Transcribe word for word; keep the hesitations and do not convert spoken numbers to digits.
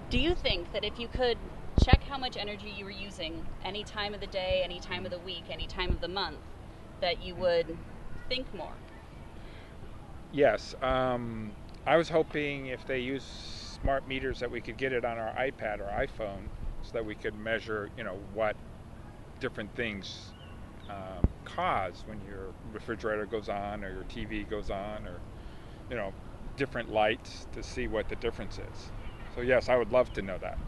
Do you think that if you could check how much energy you were using any time of the day, any time of the week, any time of the month, that you would think more? Yes. Um, I was hoping if they use smart meters that we could get it on our iPad or iPhone so that we could measure, you know, what different things um, cause when your refrigerator goes on or your T V goes on or, you know, different lights to see what the difference is. So yes, I would love to know that.